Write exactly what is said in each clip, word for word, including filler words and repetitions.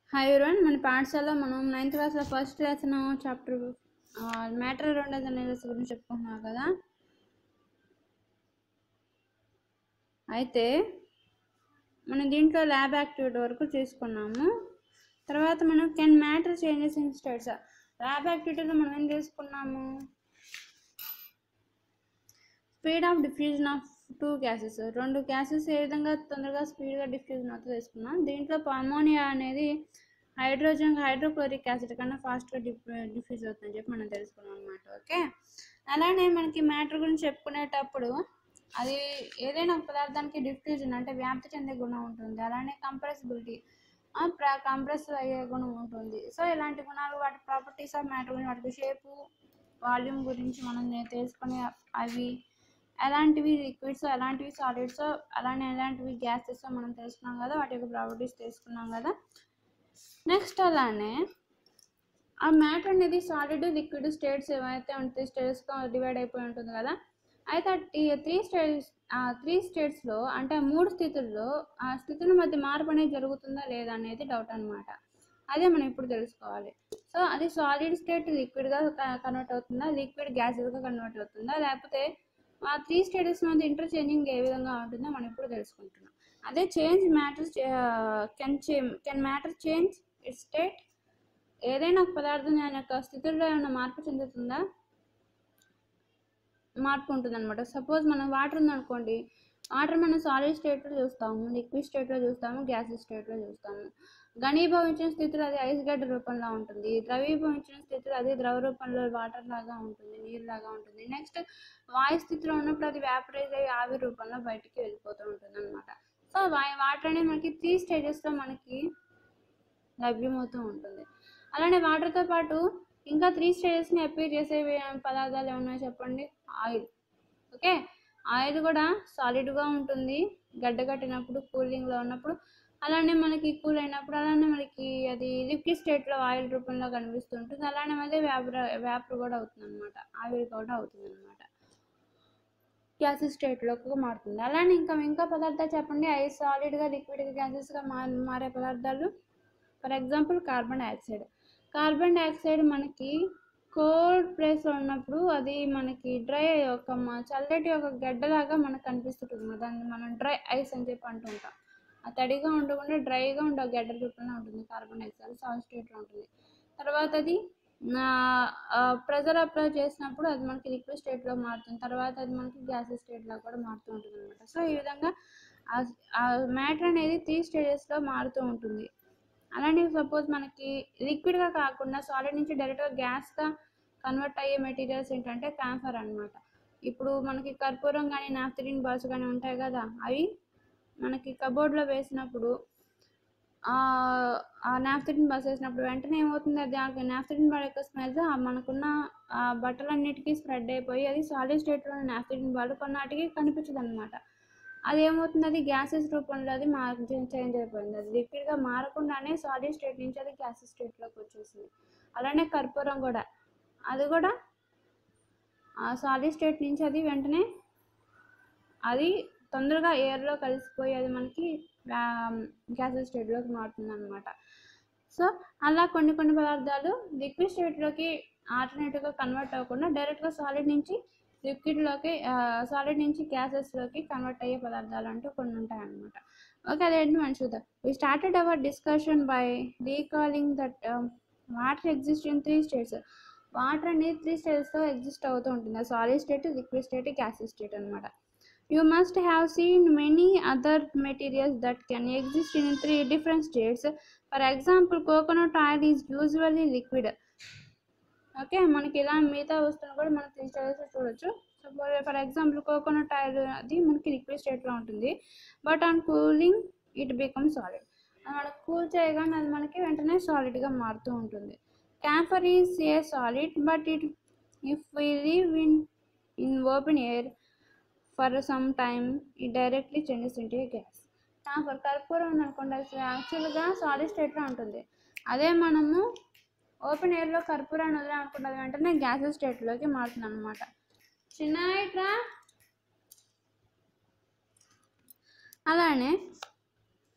Hi everyone, మన పాఠశాలలో మనం నైన్త్ క్లాస్లో ఫస్ట్ లెసన్ చాప్టర్ మ్యాటర్ రెండు అనే లెసన్ గురించి చెప్పుకుంటున్నాం కదా. అయితే మనం దీంట్లో ల్యాబ్ యాక్టివిటీ వరకు చేసుకున్నాము. తర్వాత మనం can matter changes in states. Lab యాక్టివిటీలో మనం ఏం చేసుకున్నాము? Speed of diffusion of two gases, రెండు గ్యాసెస్ ఏ విధంగా తొందరగా స్పీడ్గా డిఫ్యూజన్ అవుతుందో తీసుకున్నాం. దీంట్లో అమోనియా అనేది హైడ్రోజన్ హైడ్రోక్లోరిక్ యాసిడ్ కన్నా ఫాస్ట్గా డిఫ్ డిఫ్యూజ్ అవుతుందని చెప్పి మనం తెలుసుకున్నాం అనమాట. ఓకే, అలానే మనకి మ్యాటర్ గురించి చెప్పుకునేటప్పుడు అది ఏదైనా ఒక పదార్థానికి డిఫ్యూజన్ అంటే వ్యాప్తి చెందే గుణం ఉంటుంది. అలానే కంప్రెసిబిలిటీ కంప్రెస్ అయ్యే గుణం ఉంటుంది. సో ఇలాంటి గుణాలు, వాటి ప్రాపర్టీస్ ఆఫ్ మ్యాటర్ గురించి, వాటి షేపు, వాల్యూమ్ గురించి మనం తెలుసుకుని అవి ఎలాంటివి లిక్విడ్స్, ఎలాంటివి సాలిడ్స్, అలానే ఎలాంటివి గ్యాసెస్ మనం తెలుసుకున్నాం కదా, వాటి యొక్క ప్రాపర్టీస్ తెలుసుకున్నాం కదా. నెక్స్ట్ అలానే ఆ మ్యాటర్ అనేది సాలిడ్, లిక్విడ్ స్టేట్స్ ఏవైతే ఉంటాయి స్టేట్స్గా డివైడ్ అయిపోయి ఉంటుంది కదా. అయితే త్రీ స్టేట్స్ త్రీ స్టేట్స్లో అంటే మూడు స్థితుల్లో ఆ స్థితుల మధ్య మార్పు అనేది జరుగుతుందా లేదా అనేది డౌట్ అనమాట. అదే మనం ఇప్పుడు తెలుసుకోవాలి. సో అది సాలిడ్ స్టేట్ లిక్విడ్గా కన్వర్ట్ అవుతుందా, లిక్విడ్ గ్యాసెస్గా కన్వర్ట్ అవుతుందా, లేకపోతే ఆ త్రీ స్టేటస్ మధ్య ఇంటర్చేంజింగ్ ఏ విధంగా ఉంటుందో మనం ఇప్పుడు తెలుసుకుంటున్నాం. అదే change matters can can matter change its state. ఏదైనా ఒక పదార్థం దాని యొక్క స్థితుల్లో ఏమైనా మార్పు చెందుతుందా? మార్పు ఉంటుంది అనమాట. సపోజ్ మనం వాటర్ ఉందనుకోండి, వాటర్ మనం సాలిడ్ స్టేట్లో చూస్తాము, లిక్విడ్ స్టేట్లో చూస్తాము, గ్యాసెస్ స్టేట్లో చూస్తాము. ఘనీభవించిన స్థితిలో అది ఐస్ గడ్డ రూపంలో ఉంటుంది. ద్రవీభవించిన స్థితిలో అది ద్రవ రూపంలో వాటర్ లాగా ఉంటుంది, నీరు లాగా ఉంటుంది. నెక్స్ట్ వాయు స్థితిలో ఉన్నప్పుడు అది వ్యాపరైజ్ అయ్యి ఆవిరి రూపంలో బయటికి వెళ్ళిపోతూ ఉంటుంది అనమాట. సో వాటర్ అనేది మనకి త్రీ స్టేజెస్లో మనకి లభ్యమవుతూ ఉంటుంది. అలానే వాటర్తో పాటు ఇంకా త్రీ స్టేజెస్ని అపీర్ చేసే పదార్థాలు ఏమన్నా చెప్పండి. ఆయిల్. ఓకే, ఆయిల్ కూడా సాలిడ్గా ఉంటుంది గడ్డ కట్టినప్పుడు, కూలింగ్లో ఉన్నప్పుడు. అలానే మనకి కూల్ అయినప్పుడు, అలానే మనకి అది లిక్విడ్ స్టేట్లో ఆయిల్ రూపంలో కనిపిస్తుంటుంది. అలానే మళ్ళీ వ్యాపర్ వ్యాపర్ కూడా అవుతుంది అనమాట, ఆవిరి కూడా అవుతుంది అనమాట, గ్యాసెస్ స్టేట్లోకి మారుతుంది. అలానే ఇంకా ఇంకా పదార్థాలు చెప్పండి, ఐస్ సాలిడ్గా లిక్విడ్గా గ్యాసెస్గా మారే పదార్థాలు. For example carbon dioxide. Carbon dioxide మనకి కోల్డ్ ప్లేస్లో ఉన్నప్పుడు అది మనకి డ్రై ఒక చల్లటి ఒక గడ్డలాగా మనకు కనిపిస్తుంటుంది. దాన్ని మనం డ్రై ఐస్ అని చెప్పి అంటుంటాం. ఆ తడిగా ఉండకుండా డ్రైగా ఉండే గడ్డ రూపంలో ఉంటుంది కార్బన్ డైఆక్సైడ్, సాలిడ్ స్టేట్లో ఉంటుంది. తర్వాత అది ప్రెజర్ అప్లై చేసినప్పుడు అది మనకి లిక్విడ్ స్టేట్లో మారుతుంది. తర్వాత అది మనకి గ్యాసెస్ స్టేట్లో కూడా మారుతూ ఉంటుంది అనమాట. సో ఈ విధంగా ఆ మ్యాటర్ అనేది త్రీ స్టేజెస్లో మారుతూ ఉంటుంది. అలానే సపోజ్ మనకి లిక్విడ్గా కాకుండా సాలిడ్ నుంచి డైరెక్ట్గా గ్యాస్గా కన్వర్ట్ అయ్యే మెటీరియల్స్ ఏంటంటే క్యాంఫర్ అనమాట. ఇప్పుడు మనకి కర్పూరం కానీ నాఫ్థలిన్ బాల్స్ కానీ ఉంటాయి కదా, అవి మనకి కబోర్డ్లో వేసినప్పుడు ఆ నాఫ్థలిన్ బాల్స్ వేసినప్పుడు వెంటనే ఏమవుతుంది, అది ఆ నాఫ్థలిన్ బాల్ యొక్క స్మెల్ మనకున్న బట్టలన్నిటికీ స్ప్రెడ్ అయిపోయి అది సాలిడ్ స్టేట్లో నాఫ్థలిన్ బాల్ కొన్నాటికి కనిపించదు అనమాట. అది ఏమవుతుంది, అది గ్యాసెస్ రూపంలో అది మార్ చేంజ్ అయిపోయింది. అది లిక్విడ్గా మారకుండానే సాలిడ్ స్టేట్ నుంచి అది గ్యాసెస్ స్టేట్లోకి వచ్చేసింది. అలానే కర్పూరం కూడా, అది కూడా ఆ సాలిడ్ స్టేట్ నుంచి అది వెంటనే అది తొందరగా ఎయిర్లో కలిసిపోయి అది మనకి గ్యాసెస్ స్టేట్లోకి మారుతుంది అనమాట. సో అలా కొన్ని కొన్ని పదార్థాలు లిక్విడ్ స్టేట్లోకి ఆల్టర్నేటివ్గా కన్వర్ట్ అవ్వకుండా డైరెక్ట్గా సాలిడ్ నుంచి లిక్విడ్లోకి సాలిడ్ నుంచి గ్యాసెస్లోకి కన్వర్ట్ అయ్యే పదార్థాలు అంటూ కొన్ని ఉంటాయి అన్నమాట. ఓకే, అదేంటి మనం చూద్దాం. We started our discussion by recalling that water exist in three states. Water అనేది త్రీ స్టేట్స్లో ఎగ్జిస్ట్ అవుతూ ఉంటుంది. Solid state, liquid state, gases state అనమాట. You must have seen many other materials that can exist in three different states. For example, coconut oil is usually liquid. Okay, మనకి ఇలా మిగతా వస్తువులు కూడా మనం త్రీ స్టేట్స్లో చూడొచ్చు. Suppose for example coconut oil అది మనకి లిక్విడ్ స్టేట్లో ఉంటుంది, but on cooling it become solid. మనకు కూల్ చేయగానే అది మనకి వెంటనే సాలిడ్గా మారుతూ ఉంటుంది. Camphor is a solid, but it if we live in in open air for some time it directly changes into a gas. క్యాంఫర్ కర్పూరం ఉందనుకోండి, యాక్చువల్గా సాలిడ్ స్టేట్లో ఉంటుంది. అదే మనము ఓపెన్ ఎయిర్లో కర్పూరాన్ని వదిలేనుకుంటుంది, వెంటనే గ్యాసెస్ స్టేట్లోకి మారుతుంది అనమాట. చిన్న ఇట్రా. అలానే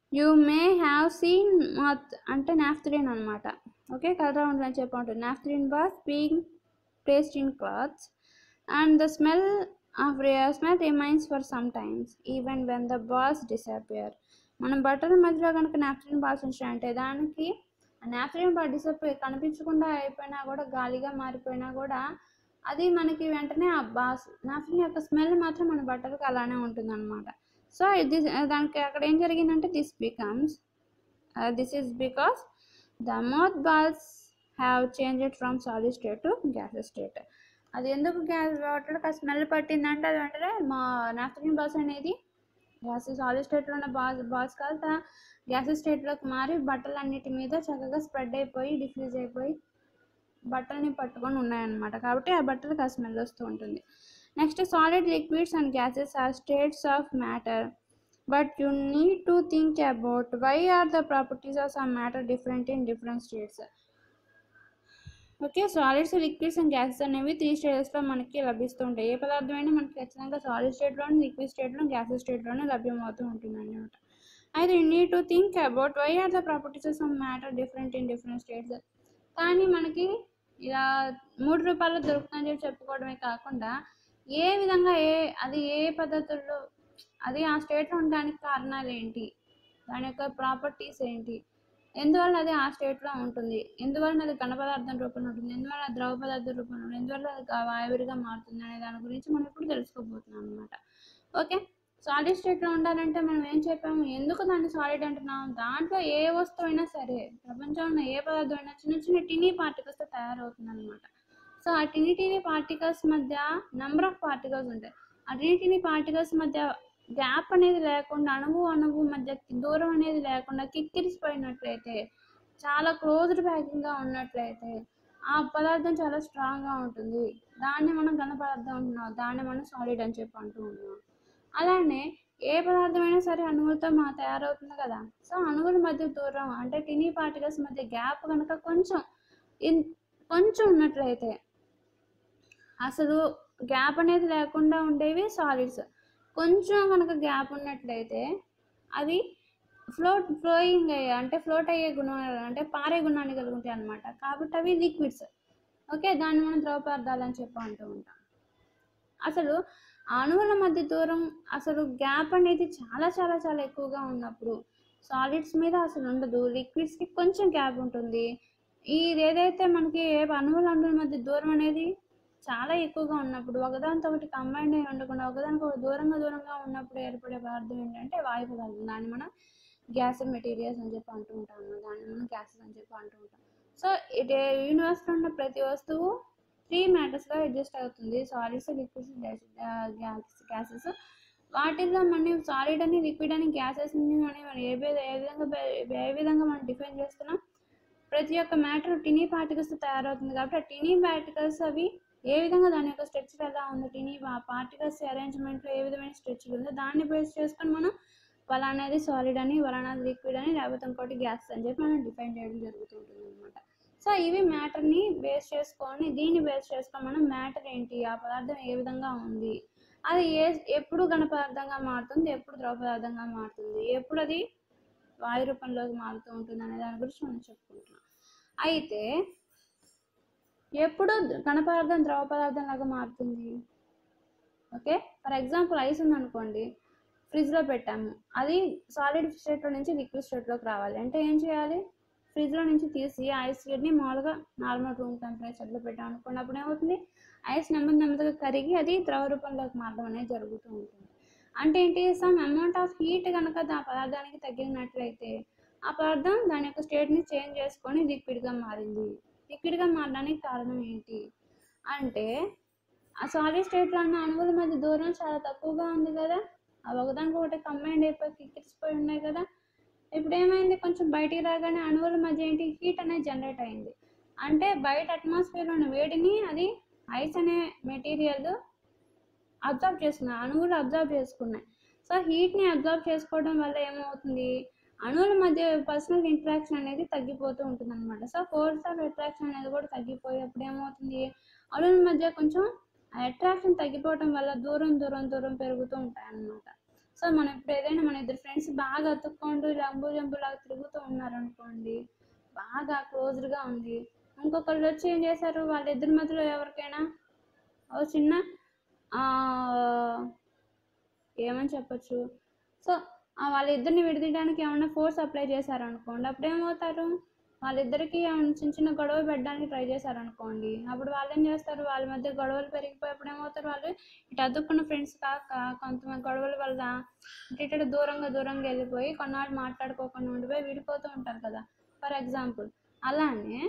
యూ మే హ్యావ్ సీన్ మత్ అంటే నాఫ్థలిన్ అనమాట. ఓకే, కలర్ ఉంటుందని చెప్పి ఉంటుంది. Naphthalene balls being placed in clothes and the smell of smell remains for some times even when the balls disappear. మనం బట్టల మధ్యలో కనుక నాఫ్థలిన్ బాల్స్ ఉంచాయంటే దానికి నాఫ్థలిన్ బాల్ డిసపియర్ కనిపించకుండా అయిపోయినా కూడా, గాలిగా మారిపోయినా కూడా అది మనకి వెంటనే ఆ బాస్ నాఫ్థలిన్ యొక్క స్మెల్ మాత్రం మన బట్టలకు అలానే ఉంటుంది అనమాట. సో ఇది దానికి అక్కడ ఏం జరిగిందంటే this becomes this is because the moth balls have changed from solid state to gases state. అది ఎందుకు గ్యాస్ వాటర్కి ఆ స్మెల్ పట్టిందంటే అది వెంటనే మా నాఫ్థలిన్ బాల్స్ అనేది గ్యాస్ సాలిడ్ స్టేట్లో ఉన్న బాల్స్ బాల్స్ కాదు గ్యాసెస్ స్టేట్లోకి మారి బట్టలన్నిటి మీద చక్కగా స్ప్రెడ్ అయిపోయి డిఫ్యూజ్ అయిపోయి బట్టల్ని పట్టుకొని ఉన్నాయన్నమాట. కాబట్టి ఆ బట్టలకు ఆ స్మెల్ వస్తూ ఉంటుంది. Next, solid liquids and gases are states of matter, but you need to think about why are the properties of some matter different in different states. Okay, solids, liquids and gases అనేవి three స్టేజెస్లో మనకి లభిస్తూ ఉంటాయి. ఏ పదార్థమైనా మనకి ఖచ్చితంగా solid స్టేట్లోను, లిక్విడ్ స్టేట్లో, గ్యాసెస్ స్టేట్లోనే లభ్యమవుతూ ఉంటుంది అన్నమాట. అయితే you need to think about why are the properties of some matter different in different states. కానీ మనకి ఇలా మూడు రూపాయలు దొరుకుతుందని చెప్పి చెప్పుకోవడమే కాకుండా ఏ విధంగా ఏ అది ఏ పద్ధతుల్లో అది ఆ స్టేట్లో ఉండడానికి కారణాలు ఏంటి, దాని యొక్క ప్రాపర్టీస్ ఏంటి, ఎందువల్ల అది ఆ స్టేట్లో ఉంటుంది, ఎందువల్ల అది ఘన పదార్థం రూపంలో ఉంటుంది, ఎందువల్ల అది ద్రవ పదార్థం రూపంలో ఉంటుంది, ఎందువల్ల అది ఆవిరిగా మారుతుంది అనే దాని గురించి మనం ఇప్పుడు తెలుసుకోబోతున్నాం అనమాట. ఓకే, సాలిడ్ స్టేట్లో ఉండాలంటే మనం ఏం చెప్పాము, ఎందుకు దాన్ని సాలిడ్ అంటున్నాం, దాంట్లో ఏ వస్తువు అయినా సరే, ప్రపంచంలో ఏ పదార్థం అయినా చిన్న చిన్న టినీ పార్టికల్స్తో తయారవుతుంది అనమాట. సో ఆ టినీ టినీ పార్టికల్స్ మధ్య నెంబర్ ఆఫ్ పార్టికల్స్ ఉంటాయి. ఆ టినీ టినీ పార్టికల్స్ మధ్య గ్యాప్ అనేది లేకుండా, అణువు అణువు మధ్య దూరం అనేది లేకుండా కిక్కిరిసిపోయినట్లయితే, చాలా క్లోజ్డ్ ప్యాకింగ్గా ఉన్నట్లయితే ఆ పదార్థం చాలా స్ట్రాంగ్గా ఉంటుంది. దాన్ని మనం ఘన పదార్థం అంటున్నాం, దాన్ని మనం సాలిడ్ అని చెప్పి అంటూ ఉన్నాం. అలానే ఏ పదార్థమైనా సరే అణువులతో మా తయారవుతుంది కదా. సో అణువుల మధ్య దూరం అంటే టినీ పార్టికల్స్ మధ్య గ్యాప్ కనుక కొంచెం ఇన్ కొంచెం ఉన్నట్లయితే, అసలు గ్యాప్ అనేది లేకుండా ఉండేవి సాలిడ్స్. కొంచెం కనుక గ్యాప్ ఉన్నట్లయితే అది ఫ్లోట్ ఫ్లోయింగ్ అయ్యే అంటే ఫ్లోట్ అయ్యే గుణం అంటే పారే గుణాన్ని కలిగి ఉంటాయి అనమాట. కాబట్టి అవి లిక్విడ్స్. ఓకే, దాన్ని మనం ద్రవ పదార్థాలు అని చెప్పి అంటూ ఉంటాం. అసలు అణువుల మధ్య దూరం అసలు గ్యాప్ అనేది చాలా చాలా చాలా ఎక్కువగా ఉన్నప్పుడు సాలిడ్స్ మీద అసలు ఉండదు, లిక్విడ్స్కి కొంచెం గ్యాప్ ఉంటుంది. ఇది ఏదైతే మనకి అణువుల అణువుల మధ్య దూరం అనేది చాలా ఎక్కువగా ఉన్నప్పుడు, ఒకదానితో ఒకటి కంబైండ్ అయి ఉండకుండా ఒకదానికి ఒక దూరంగా దూరంగా ఉన్నప్పుడు ఏర్పడే పదార్థం ఏంటంటే వాయు పదార్థం. దాన్ని మనం గ్యాస్ మెటీరియల్స్ అని చెప్పి అంటూ ఉంటాం, దాన్ని మనం గ్యాసెస్ అని చెప్పి అంటూ ఉంటాం. సో ఇట్ యూనివర్స్లో ఉన్న ప్రతి వస్తువు త్రీ మ్యాటర్స్గా అడ్జస్ట్ అవుతుంది, సాలిడ్స్, లిక్విడ్స్, గ్యాసెస్. వాటిల్లో మనం సాలిడ్ అని, లిక్విడ్ అని, గ్యాసెస్ అని మనం ఏ ఏ విధంగా ఏ విధంగా మనం డిఫైన్ చేస్తున్నాం, ప్రతి ఒక్క మ్యాటర్ టినీ పార్టికల్స్ తయారవుతుంది. కాబట్టి ఆ టినీ పార్టికల్స్ అవి ఏ విధంగా దాని యొక్క స్ట్రక్చర్ ఎలా ఉందో, టినీ పార్టికల్స్ అరేంజ్మెంట్లో ఏ విధమైన స్ట్రక్చర్ ఉందో దాన్ని బేస్ చేసుకొని మనం ఫలానాది సాలిడ్ అని, ఫలానాది లిక్విడ్ అని, లేకపోతే ఇంకోటి గ్యాస్ అని చెప్పి మనం డిఫైన్ చేయడం జరుగుతుంటుంది అనమాట. సో ఇవి మ్యాటర్ని బేస్ చేసుకొని, దీన్ని బేస్ చేసుకొని మనం మ్యాటర్ ఏంటి, ఆ పదార్థం ఏ విధంగా ఉంది, అది ఏ ఎప్పుడు ఘన పదార్థంగా మారుతుంది, ఎప్పుడు ద్రవ పదార్థంగా మారుతుంది, ఎప్పుడు అది వాయు రూపంలోకి మారుతూ ఉంటుంది అనే దాని గురించి మనం చెప్పుకుంటున్నాం. అయితే ఎప్పుడు ఘన పదార్థం ద్రవ పదార్థం లాగా మారుతుంది. ఓకే, ఫర్ ఎగ్జాంపుల్ ఐస్ ఉందనుకోండి, ఫ్రిడ్జ్లో పెట్టాము, అది సాలిడ్ స్టేట్లో నుంచి లిక్విడ్ స్టేట్లోకి రావాలి అంటే ఏం చేయాలి, ఫ్రిడ్జ్లో నుంచి తీసి ఐస్ ని మామూలుగా నార్మల్ రూమ్ టెంపరేచర్లో పెట్టాం అనుకోండి, అప్పుడు ఏమవుతుంది, ఐస్ నెమ్మది నెమ్మదిగా కరిగి అది ద్రవ రూపంలోకి మారడం అనేది జరుగుతూ ఉంటుంది. అంటే ఏంటి, సమ్ అమౌంట్ ఆఫ్ హీట్ కనుక ఆ పదార్థానికి తగిలినట్లయితే ఆ పదార్థం దాని యొక్క స్టేట్ని చేంజ్ చేసుకొని లిక్విడ్గా మారింది. లిక్విడ్గా మారడానికి కారణం ఏంటి అంటే, ఆ సాలిడ్ స్టేట్లో ఉన్న అణువుల మధ్య దూరం చాలా తక్కువగా ఉంది కదా, అవి ఒకదానికి ఒకటి కంబైండ్ అయిపోయి కిక్కిరిసిపోయి ఉన్నాయి కదా. ఇప్పుడు ఏమైంది, కొంచెం బయటికి రాగానే అణువుల మధ్య ఏంటి హీట్ అనేది జనరేట్ అయింది. అంటే బయట అట్మాస్ఫియర్లో ఉన్న వేడిని అది ఐస్ అనే మెటీరియల్ అబ్జర్వ్ చేసుకున్నాయి, అణువులు అబ్జర్వ్ చేసుకున్నాయి. సో హీట్ని అబ్జర్వ్ చేసుకోవడం వల్ల ఏమవుతుంది, అణువుల మధ్య పర్సనల్ ఇంటరాక్షన్ అనేది తగ్గిపోతూ ఉంటుంది అనమాట. సో ఫోర్స్ ఆఫ్ అట్రాక్షన్ అనేది కూడా తగ్గిపోయేప్పుడు ఏమవుతుంది, అణువుల మధ్య కొంచెం అట్రాక్షన్ తగ్గిపోవడం వల్ల దూరం దూరం దూరం పెరుగుతూ ఉంటాయి అన్నమాట. సో మనం ఇప్పుడు ఏదైనా మన ఇద్దరు ఫ్రెండ్స్ బాగా అతుక్కోండు లంబు జంబులాగా తిరుగుతూ ఉన్నారనుకోండి, బాగా క్లోజ్డ్గా ఉంది, ఇంకొకళ్ళు వచ్చి ఏం చేశారు, వాళ్ళిద్దరి మధ్యలో ఎవరికైనా ఓ చిన్న ఏమని చెప్పచ్చు, సో వాళ్ళిద్దరిని విడదీయడానికి ఏమైనా ఫోర్స్ అప్లై చేశారనుకోండి, అప్పుడు ఏమవుతారు, వాళ్ళిద్దరికి ఏమైనా చిన్న చిన్న గొడవ పెట్టడానికి ట్రై చేశారనుకోండి, అప్పుడు వాళ్ళు ఏం చేస్తారు, వాళ్ళ మధ్య గొడవలు పెరిగిపోయేప్పుడు ఏమవుతారు, వాళ్ళు ఇటు అదుక్కున్న ఫ్రెండ్స్ కాక కొంతమంది గొడవల వల్ల ఇటు ఇటు దూరంగా దూరంగా వెళ్ళిపోయి కొన్నాళ్ళు మాట్లాడుకోకుండా ఉండిపోయి విడిపోతూ ఉంటారు కదా. ఫర్ ఎగ్జాంపుల్ అలానే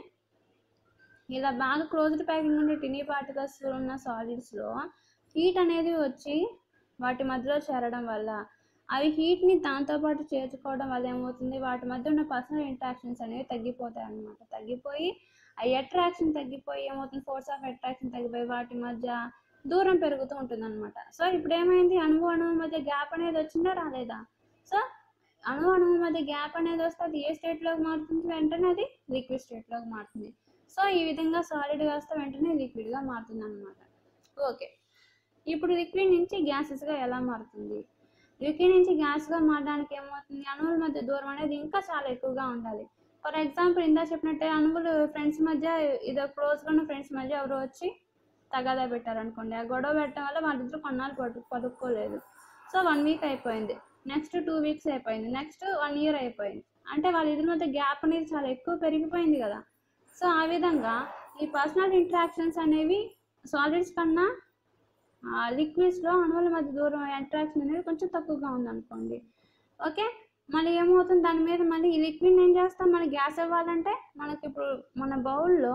ఇలా బాగా క్లోజ్డ్ ప్యాకింగ్ ఉండే టినీ పార్టికల్స్ ఉన్న సాలిడ్స్లో హీట్ అనేది వచ్చి వాటి మధ్యలో చేరడం వల్ల అవి హీట్ని దాంతోపాటు చేర్చుకోవడం వల్ల ఏమవుతుంది, వాటి మధ్య ఉన్న పర్సనల్ ఇంట్రాక్షన్స్ అనేవి తగ్గిపోతాయి అన్నమాట. తగ్గిపోయి ఆ అట్రాక్షన్ తగ్గిపోయి ఏమవుతుంది, ఫోర్స్ ఆఫ్ అట్రాక్షన్ తగ్గిపోయి వాటి మధ్య దూరం పెరుగుతూ ఉంటుంది అనమాట. సో ఇప్పుడు ఏమైంది, అణువు అణువు మధ్య గ్యాప్ అనేది వచ్చిందా రాలేదా? సో అణువు అణువు మధ్య గ్యాప్ అనేది వస్తే అది ఏ స్టేట్లోకి మారుతుంది, వెంటనే అది లిక్విడ్ స్టేట్లోకి మారుతుంది. సో ఈ విధంగా సాలిడ్గా వస్తే వెంటనే లిక్విడ్గా మారుతుంది అనమాట. ఓకే, ఇప్పుడు లిక్విడ్ నుంచి గ్యాసెస్గా ఎలా మారుతుంది? లిక్విడ్ నుంచి గ్యాస్గా మారడానికి ఏమవుతుంది, అణువుల మధ్య దూరం అనేది ఇంకా చాలా ఎక్కువగా ఉండాలి. ఫర్ ఎగ్జాంపుల్ ఇందా చెప్పినట్టే అణువులు ఫ్రెండ్స్ మధ్య ఇదో క్లోజ్గా ఉన్న ఫ్రెండ్స్ మధ్య ఎవరో వచ్చి తగాదా పెట్టారనుకోండి, ఆ గొడవ పెట్టడం వల్ల వాళ్ళిద్దరు కొన్నాళ్ళు పడు పడుకోలేదు. సో వన్ వీక్ అయిపోయింది, నెక్స్ట్ టూ వీక్స్ అయిపోయింది, నెక్స్ట్ వన్ ఇయర్ అయిపోయింది, అంటే వాళ్ళిద్దరి మధ్య గ్యాప్ అనేది చాలా ఎక్కువ పెరిగిపోయింది కదా. సో ఆ విధంగా ఈ పర్సనల్ ఇంట్రాక్షన్స్ అనేవి సాలిడ్స్ కన్నా లిక్విడ్స్లో అణువుల మధ్య దూరం అట్రాక్షన్ అనేది కొంచెం తక్కువగా ఉందనుకోండి. ఓకే, మళ్ళీ ఏమవుతుంది, దాని మీద మళ్ళీ ఈ లిక్విడ్ ఏం చేస్తాం, మన గ్యాస్ అవ్వాలంటే మనకి ఇప్పుడు మన బౌల్లో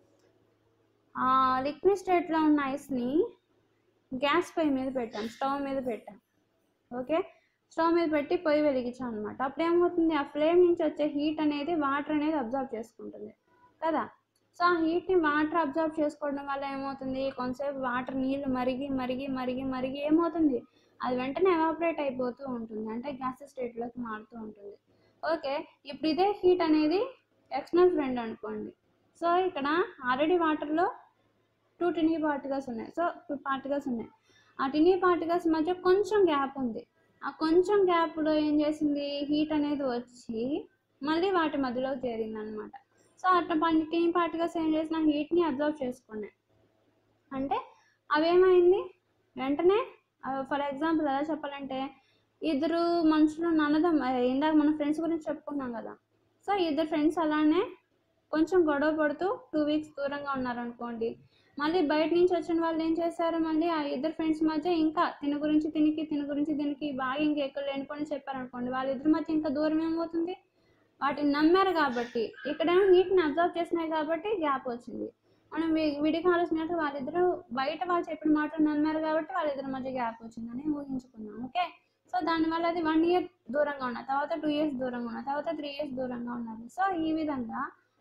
లిక్విడ్ స్టేట్లో ఉన్న ఐస్ని గ్యాస్ పొయ్యి మీద పెట్టాం, స్టవ్ మీద పెట్టాం. ఓకే, స్టవ్ మీద పెట్టి పొయ్యి వెలిగించాం అనమాట. అప్పుడు ఏమవుతుంది, ఆ ఫ్లేమ్ నుంచి వచ్చే హీట్ అనేది వాటర్ అనేది అబ్జర్వ్ చేసుకుంటుంది కదా. సో ఆ హీట్ని వాటర్ అబ్జర్వ్ చేసుకోవడం వల్ల ఏమవుతుంది, కొంతసేపు వాటర్ నీళ్ళు మరిగి మరిగి మరిగి మరిగి ఏమవుతుంది, అది వెంటనే ఎవాపరేట్ అయిపోతూ ఉంటుంది, అంటే గ్యాస్ స్టేట్లోకి మారుతూ ఉంటుంది. ఓకే, ఇప్పుడు ఇదే హీట్ అనేది ఎక్స్టర్నల్ ఫ్రెండ్ అనుకోండి. సో ఇక్కడ ఆల్రెడీ వాటర్లో టూ టినీ పార్టికల్స్ ఉన్నాయి, సో టూ పార్టికల్స్ ఉన్నాయి, ఆ టినీ పార్టికల్స్ మధ్య కొంచెం గ్యాప్ ఉంది. ఆ కొంచెం గ్యాప్లో ఏం చేసింది, హీట్ అనేది వచ్చి మళ్ళీ వాటి మధ్యలోకి చేరింది అనమాట. సో అట్లా పని టీమ్ పార్టికల్స్ ఏం చేసిన హీట్ని అబ్జర్వ్ చేసుకున్నాయి, అంటే అవేమైంది వెంటనే, ఫర్ ఎగ్జాంపుల్ ఎలా చెప్పాలంటే, ఇద్దరు మనుషులు నన్నదం ఇందాక మన ఫ్రెండ్స్ గురించి చెప్పుకున్నాం కదా. సో ఇద్దరు ఫ్రెండ్స్ అలానే కొంచెం గొడవ పడుతూ టూ వీక్స్ దూరంగా ఉన్నారనుకోండి, మళ్ళీ బయట నుంచి వచ్చిన వాళ్ళు ఏం చేశారు, మళ్ళీ ఆ ఇద్దరు ఫ్రెండ్స్ మధ్య ఇంకా తిని గురించి తినికి తిని గురించి దీనికి బాగా ఇంకా ఎక్కువ లేనిపోని చెప్పారనుకోండి, వాళ్ళిద్దరి మధ్య ఇంకా దూరం ఏమవుతుంది, వాటిని నమ్మారు కాబట్టి, ఇక్కడేమో హీట్ని అబ్జర్వ్ చేసినాయి కాబట్టి గ్యాప్ వచ్చింది. మనం విడిగా ఆలోచనట్టు వాళ్ళిద్దరూ బయట వాళ్ళు చెప్పిన మాటలు నమ్మారు కాబట్టి వాళ్ళిద్దరి మధ్య గ్యాప్ వచ్చిందని ఊహించుకున్నాం. ఓకే, సో దానివల్ల అది వన్ ఇయర్ దూరంగా ఉన్నారు, తర్వాత టూ ఇయర్స్ దూరంగా ఉన్నారు, తర్వాత త్రీ ఇయర్స్ దూరంగా ఉన్నారు. సో ఈ విధంగా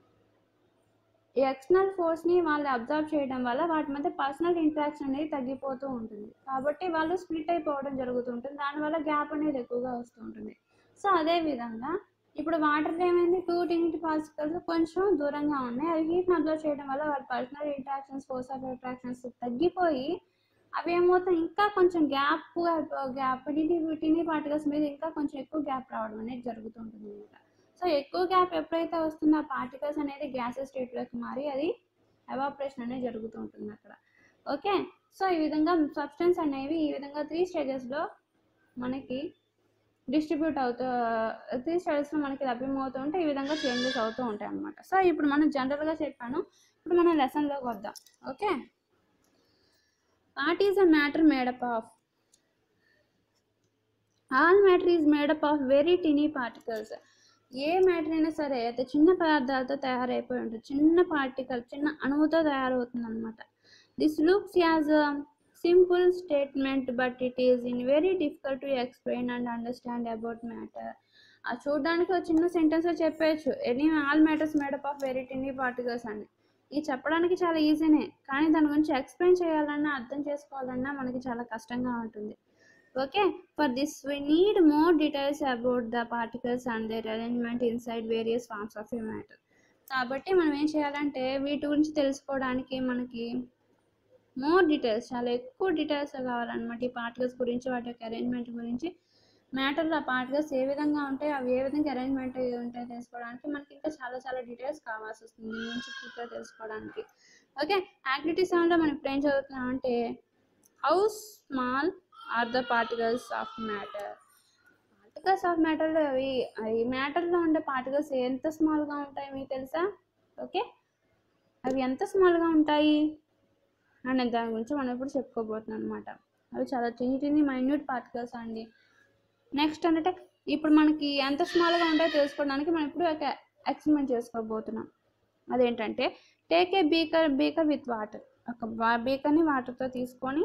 ఈ ఎక్స్టర్నల్ ఫోర్స్ని వాళ్ళు అబ్జర్వ్ చేయడం వల్ల వాటి మధ్య పర్సనల్ ఇంట్రాక్షన్ అనేది తగ్గిపోతూ ఉంటుంది, కాబట్టి వాళ్ళు స్ప్లిట్ అయిపోవడం జరుగుతుంటుంది, దానివల్ల గ్యాప్ అనేది ఎక్కువగా వస్తూ ఉంటుంది. సో అదేవిధంగా ఇప్పుడు వాటర్ ఏమైంది, టూ టినీ పార్టికల్స్ కొంచెం దూరంగా ఉన్నాయి, అవి హీట్ని అబ్జర్వ్ చేయడం వల్ల వాళ్ళ personal interactions force of attractions తగ్గిపోయి అవి ఏమవుతాయి, ఇంకా కొంచెం gap gap tiny tiny particles మీద ఇంకా కొంచెం ఎక్కువ గ్యాప్ రావడం అనేది జరుగుతుంటుంది అనమాట. సో ఎక్కువ గ్యాప్ ఎప్పుడైతే వస్తుందో ఆ పార్టికల్స్ అనేది గ్యాసెస్ స్టేట్లోకి మారి అది ఎవాపరేషన్ అనేది జరుగుతూ ఉంటుంది అక్కడ. ఓకే, సో ఈ విధంగా సబ్స్టెన్స్ అనేవి ఈ విధంగా త్రీ స్టేజెస్లో మనకి డిస్ట్రిబ్యూట్ అవుతూ త్రీ స్టేజెస్లో మనకి లభ్యమవుతూ ఉంటే ఈ విధంగా చేంజెస్ అవుతూ ఉంటాయి అన్నమాట. సో ఇప్పుడు మనం జనరల్గా చెప్పాను, ఇప్పుడు మనం లెసన్లోకి వద్దాం. Okay, what is a matter made up of? All matter is made up of very tiny particles. ఏ మ్యాటర్ అయినా సరే అయితే చిన్న పదార్థాలతో తయారైపోయి ఉంటుంది, చిన్న పార్టికల్ చిన్న అణువుతో తయారవుతుంది అనమాట. This looks as a simple statement but it is in very difficult to explain and understand about matter. ఆ చూడడానికి ఒక చిన్న సెంటెన్స్ చెప్పచ్చు, any all matters made up of very tiny particles అని. ఇది చెప్పడానికి చాలా ఈజీనే, కానీ దాని గురించి ఎక్స్ప్లెయిన్ చేయాలన్నా అర్థం చేసుకోవాలన్నా మనకి చాలా కష్టంగా ఉంటుంది. Okay, for this we need more details about the particles and their arrangement inside various forms of a matter. కాబట్టి మనం ఏం చేయాలంటే వీటి గురించి తెలుసుకోవడానికి మనకి మోర్ డీటెయిల్స్, చాలా ఎక్కువ డీటెయిల్స్ కావాలన్నమాట. ఈ పార్టికల్స్ గురించి, వాటి యొక్క అరేంజ్మెంట్ గురించి మ్యాటర్లో ఆ పార్టికల్స్ ఏ విధంగా ఉంటాయి, అవి ఏ విధంగా అరేంజ్మెంట్ ఉంటాయి తెలుసుకోవడానికి మనకి ఇంకా చాలా చాలా డీటెయిల్స్ కావాల్సి వస్తుంది దీని గురించి పూర్తిగా తెలుసుకోవడానికి. ఓకే, యాక్టివిటీ సెవెన్లో మనం ఇప్పుడు ఏం చదువుతున్నాం అంటే how small are the particles of matter. Particles of మ్యాటర్లో అవి ఈ మ్యాటర్లో ఉండే పార్టికల్స్ ఎంత స్మాల్గా ఉంటాయి మీకు తెలుసా? ఓకే, అవి ఎంత స్మాల్గా ఉంటాయి అని దాని గురించి మనం ఇప్పుడు చెప్పుకోబోతున్నాం అనమాట. అవి చాలా చిన్ని చిన్ని మైన్యూట్ పార్టికల్స్ అండి. నెక్స్ట్ అంటే ఇప్పుడు మనకి ఎంత స్మాల్గా ఉంటాయో తెలుసుకోవడానికి మనం ఇప్పుడు ఒక ఎక్స్పెరిమెంట్ చేసుకోబోతున్నాం. అదేంటంటే take a beaker beaker with water. ఒక బీకర్ని వాటర్తో తీసుకొని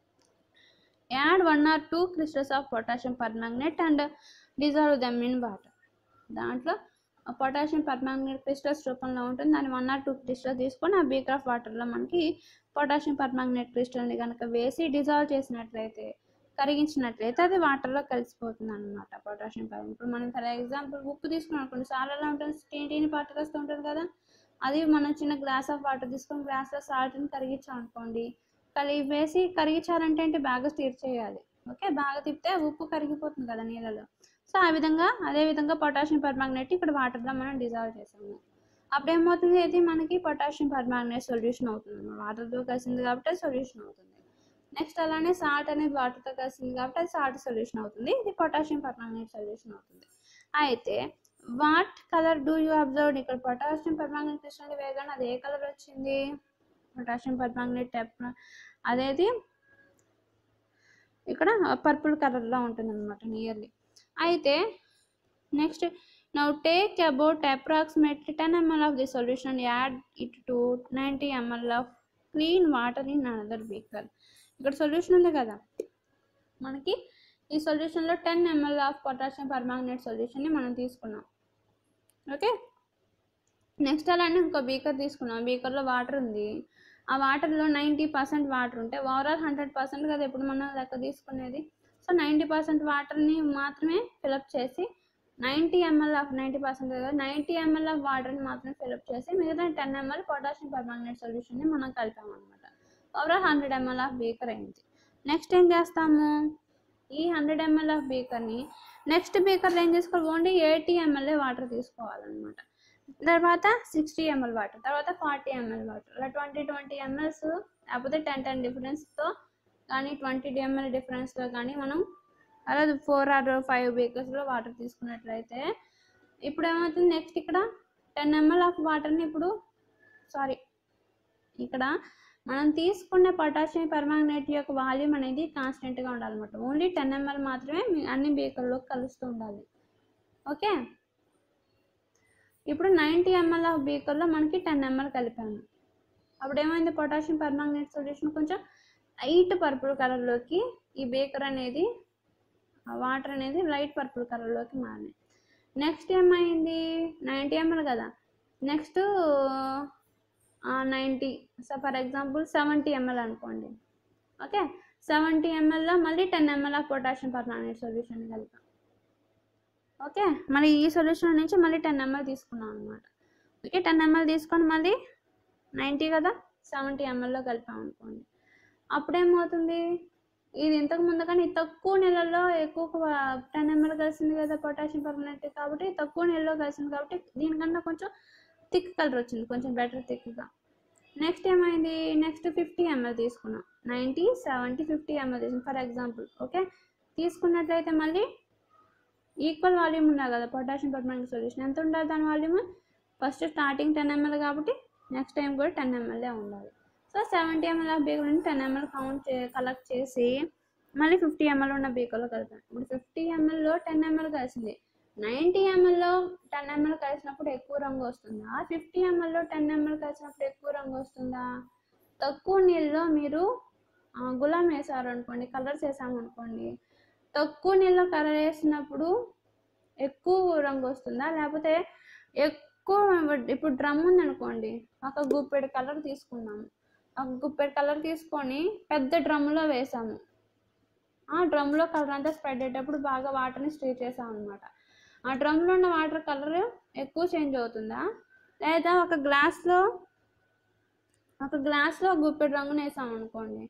add one or two crystals of potassium permanganate and dissolve them in water. దాంట్లో పొటాషియం పర్మాంగనేట్ క్రిస్టల్స్ రూపంలో ఉంటుంది. దాన్ని వన్ ఆర్ టూ క్రిస్టల్స్ తీసుకొని ఆ బీకర్ ఆఫ్ వాటర్లో మనకి పొటాషియం పర్మాంగనేట్ క్రిస్టల్ని కనుక వేసి డిజాల్వ్ చేసినట్లయితే, కరిగించినట్లయితే అది వాటర్లో కలిసిపోతుంది అనమాట పొటాషియం పర్మాంగనేట్. ఇప్పుడు మనం ఫర్ ఎగ్జాంపుల్ ఉప్పు తీసుకున్నాం అనుకోండి, సాలలో ఉంటుంది, టీని టీని పార్టికల్స్తో ఉంటుంది కదా, అది మనం చిన్న గ్లాస్ ఆఫ్ వాటర్ తీసుకొని గ్లాస్లో సాల్ట్ని కరిగించాం అనుకోండి, కలిపి వేసి కరిగించాలంటే అంటే బాగా స్టిర్ చేయాలి. ఓకే, బాగా తిప్పితే ఉప్పు కరిగిపోతుంది కదా నీళ్ళలో. సో ఆ విధంగా అదే విధంగా పొటాషియం పర్మాంగనేట్ ఇక్కడ వాటర్లో మనం డిజాల్వ్ చేసాము. అప్పుడు ఏమవుతుంది, అయితే మనకి పొటాషియం పర్మాంగనేట్ సొల్యూషన్ అవుతుంది. వాటర్తో కలిసింది కాబట్టి అది సొల్యూషన్ అవుతుంది. నెక్స్ట్ అలానే సాల్ట్ అనేది వాటర్తో కలిసింది కాబట్టి అది సాల్ట్ సొల్యూషన్ అవుతుంది. ఇది పొటాషియం పర్మాంగనేట్ సొల్యూషన్ అవుతుంది. అయితే what colour do you observe? ఇక్కడ పొటాషియం పర్మాంగనేట్ క్రిస్టల్ వేయగానే అది ఏ కలర్ వచ్చింది? పొటాషియం పర్మాంగనేట్ టెప్ అదేది ఇక్కడ పర్పుల్ కలర్లో ఉంటుంది అనమాట నియర్లీ. అయితే next now take about approximately ten ML of the solution, add it to ninety ML of clean water in another beaker. ఇక్కడ సొల్యూషన్ ఉంది కదా మనకి, ఈ సొల్యూషన్లో ten ML of potassium permanganate సొల్యూషన్ని మనం తీసుకున్నాం. ఓకే, నెక్స్ట్ అలానే ఇంకో బీకర్ తీసుకున్నాం. బీకర్లో వాటర్ ఉంది, ఆ వాటర్లో నైంటీ పర్సెంట్ వాటర్ ఉంటే ఓవరాల్ హండ్రెడ్ పర్సెంట్ కదా ఇప్పుడు మనం లెక్క తీసుకునేది. సో నైంటీ పర్సెంట్ వాటర్ని మాత్రమే ఫిలప్ చేసి ninety ML of ninety percent ninety ML of వాటర్ని మాత్రమే ఫిలప్ చేసి మిగతా టెన్ ఎంఎల్ పొటాషియం పర్మాంగనేట్ సొల్యూషన్ని మనం కలిపామన్నమాట. Overall hundred ML of beaker అయింది. నెక్స్ట్ ఏం చేస్తాము, ఈ హండ్రెడ్ ఎంఎల్ ఆఫ్ బీకర్ని నెక్స్ట్ బీకర్లో ఏం చేసుకోవాలి, ఓన్లీ ఎయిటీ ఎంఎల్ వాటర్ తీసుకోవాలన్నమాట. తర్వాత సిక్స్టీ ఎంఎల్ వాటర్, తర్వాత ఫార్టీ ఎంఎల్ వాటర్, అలా ట్వంటీ ట్వంటీ ఎంఎల్స్ లేకపోతే టెన్ టెన్ డిఫరెన్స్తో కానీ ట్వంటీ ఎంఎల్ డిఫరెన్స్తో కానీ మనం అలా ఫోర్ ఆర్ ఫైవ్ బీకర్స్లో వాటర్ తీసుకున్నట్లయితే ఇప్పుడు ఏమవుతుంది, నెక్స్ట్ ఇక్కడ టెన్ ఎంఎల్ ఆఫ్ వాటర్ని ఇప్పుడు సారీ ఇక్కడ మనం తీసుకునే పొటాషియం పర్మాంగనేట్ యొక్క వాల్యూమ్ అనేది కాన్స్టెంట్గా ఉండాలన్నమాట. ఓన్లీ టెన్ ఎంఎల్ మాత్రమే అన్ని బీకర్లోకి కలుస్తూ ఉండాలి. ఓకే, ఇప్పుడు నైంటీ ఎంఎల్ ఆఫ్ బీకర్లో మనకి టెన్ ఎంఎల్ కలిపాము. అప్పుడు ఏమైంది, పొటాషియం పర్మాంగనేట్ సొల్యూషన్ కొంచెం లైట్ పర్పుల్ కలర్లోకి ఈ బీకర్ అనేది వాటర్ అనేది లైట్ పర్పుల్ కలర్లోకి మారినాయి. నెక్స్ట్ ఏమైంది, నైంటీ ఎంఎల్ కదా, next ninety so for example seventy ML అనుకోండి. ఓకే, సెవెంటీ ఎంఎల్లో మళ్ళీ ten ML of potassium permanganate solution కలిపాం. ఓకే, మళ్ళీ ఈ సొల్యూషన్ నుంచి మళ్ళీ టెన్ ఎంఎల్ తీసుకున్నాం అనమాట. ఓకే, టెన్ ఎంఎల్ తీసుకొని మళ్ళీ నైంటీ కదా సెవెంటీ ఎంఎల్లో కలిపాం అనుకోండి. అప్పుడేమవుతుంది, ఇది ఇంతకు ముందు కానీ తక్కువ నెలల్లో ఎక్కువ టెన్ ఎంఎల్ కలిసింది కదా పొటాషియం పర్మాంగనేట్, కాబట్టి తక్కువ నెలలో కలిసింది కాబట్టి దీనికన్నా కొంచెం థిక్ కలర్ వచ్చింది, కొంచెం బెటర్ థిక్గా. నెక్స్ట్ ఏమైంది, నెక్స్ట్ ఫిఫ్టీ ఎంఎల్ తీసుకున్నాం. నైంటీ సెవెంటీ ఫిఫ్టీ ఎంఎల్ తీసుకున్నాం ఫర్ ఎగ్జాంపుల్. ఓకే, తీసుకున్నట్లయితే మళ్ళీ ఈక్వల్ వాల్యూమ్ ఉండాలి కదా పొటాషియం పర్మాంగనేట్ సొల్యూషన్. ఎంత ఉండాలి దాని volume, first starting ten ML కాబట్టి నెక్స్ట్ టైం కూడా టెన్ ఎంఎల్ఏ ఉండాలి. So seventy ML of beaker నుండి టెన్ ఎంఎల్ కౌంట్ చే కలెక్ట్ చేసి మళ్ళీ ఫిఫ్టీ ఎంఎల్ ఉన్న బీకర్లో కలిపాను. ఇప్పుడు ఫిఫ్టీ ఎంఎల్లో టెన్ ఎంఎల్ కలిసింది. నైంటీ ఎంఎల్లో టెన్ ఎంఎల్ కలిసినప్పుడు ఎక్కువ రంగు వస్తుందా, ఫిఫ్టీ ఎంఎల్లో టెన్ ఎంఎల్ కలిసినప్పుడు ఎక్కువ రంగు వస్తుందా? తక్కువ నీళ్ళలో మీరు గులాం వేసారు అనుకోండి, కలర్స్ వేసామనుకోండి, తక్కువ నీళ్ళలో కలర్ వేసినప్పుడు ఎక్కువ రంగు వస్తుందా, లేకపోతే ఎక్కువ ఇప్పుడు డ్రమ్ ఉందనుకోండి, ఒక గుప్పెడు కలర్ తీసుకున్నాము, ఒక గుప్పెడు కలర్ తీసుకొని పెద్ద డ్రమ్లో వేసాము, ఆ డ్రమ్లో కలర్ అంతా స్ప్రెడ్ అయ్యేటప్పుడు బాగా వాటర్ని స్టిర్ చేసాం అనమాట. ఆ డ్రమ్లో ఉన్న వాటర్ కలర్ ఎక్కువ చేంజ్ అవుతుందా, లేదా ఒక గ్లాస్లో ఒక గ్లాస్లో గుప్పెడు రంగుని వేసాం అనుకోండి,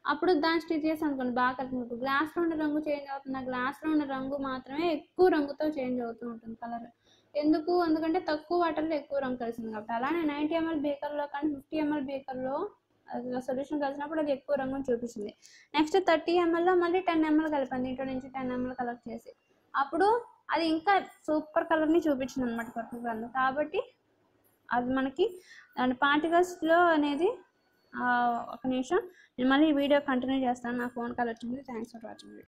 అప్పుడు దాన్ని స్టిచ్ చేసి అనుకోండి బాగా కలిసినప్పుడు గ్లాస్లో ఉన్న రంగు చేంజ్ అవుతుంది. ఆ గ్లాస్లో ఉన్న రంగు మాత్రమే ఎక్కువ రంగుతో చేంజ్ అవుతూ ఉంటుంది కలర్. ఎందుకు ఎందుకంటే తక్కువ వాటర్లో ఎక్కువ రంగు కలిసింది కాబట్టి. అలానే నైంటీ ఎంఎల్ బీకర్లో కానీ ఫిఫ్టీ ఎంఎల్ బీకర్లో సొల్యూషన్ కలిసినప్పుడు అది ఎక్కువ రంగుని చూపిస్తుంది. నెక్స్ట్ థర్టీ ఎంఎల్లో మళ్ళీ టెన్ ఎంఎల్ కలిపాను, దీంట్లో నుంచి టెన్ ఎంఎల్ కలెక్ట్ చేసి, అప్పుడు అది ఇంకా సూపర్ కలర్ని చూపించింది అనమాట పర్పుల్ కలర్. కాబట్టి అది మనకి దాని పార్టికల్స్లో అనేది ఒక నిమిషం నేను మళ్ళీ ఈ వీడియో కంటిన్యూ చేస్తాను. నా ఫోన్ కాల్ వచ్చింది. Thanks for watching.